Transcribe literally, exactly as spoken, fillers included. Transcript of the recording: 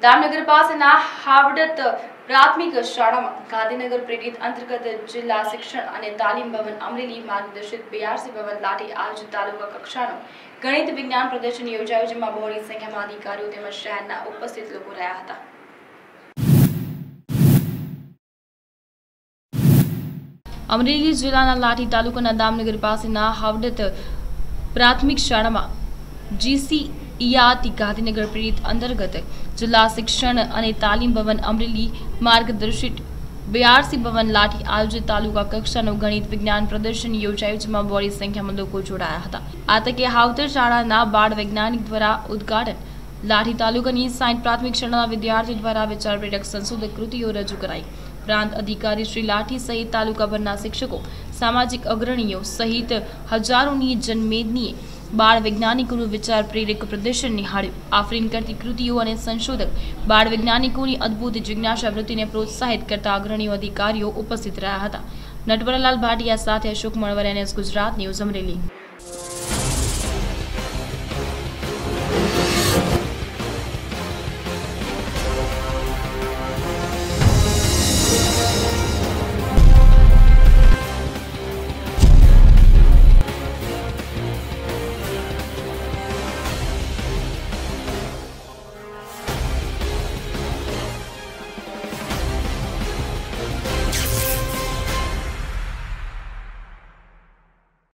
दामनगर पासेना हावडत प्राथमिक शाळाમાં ગાંધીનગર પ્રેરિત અંતર્ગત જિલ્લા શિક્ષણ અને તાલીમ ભવન અમરેલી માર્ગદર્શિત બીઆરસી ભવન લાઠી આયોજિત તાલુકા કક્ષાનો ગણિત વિજ્ઞાન પ્રદર્શન યોજાયું, જેમાં બહોળી સંખ્યામાં અધિકારીઓ તેમજ શહેરના ઉપસ્થિત લોકો રહ્યા હતા। અમરેલી જિલ્લાના લાઠી તાલુકાના દામનગર પાસેના હાવડત પ્રાથમિક શાળામાં જીસી ઈઆરટી ગાંધીનગર પ્રેરિત અંતર્ગત જિલ્લા શિક્ષણ અને તાલીમ ભવન અમરેલી માર્ગદર્શિત બીઆરસી ભવન લાઠી આયોજિત તાલુકા કક્ષાનો ગણિત વિજ્ઞાન પ્રદર્શન યોજાયું, જેમાં બહોળી સંખ્યામાં લોકો જોડાયા હતા। આ તકે હાવતર શાળાના બાળ વૈજ્ઞાનિક દ્વારા ઉદ્ઘાટન, લાઠી તાલુકાની સાઈઠ પ્રાથમિક શાળાના વિદ્યાર્થીઓ દ્વારા વિચાર પ્રેરક સંશોધક કૃતિઓ રજૂ કરાઈ। प्रांत अधिकारी श्री लाठी सहित तालुकाभરના शिक्षकों, सामाजिक अग्रणीओ सहित हजारों जनमेदनीए बाळ वैज्ञानिकों विचार प्रेरक प्रदर्शन निहाळ्યું। आफरीन करती कृतिओं और संशोधक बाळ वैज्ञानिकों की अद्भुत जिज्ञासा वृत्ति ने प्रोत्साहित करता अग्रणीओ अधिकारीओ उपस्थित रह्या हता। नटवरलाल भाटिया साथे अशोक मळवरिया, गुजरात न्यूज, अमरेली।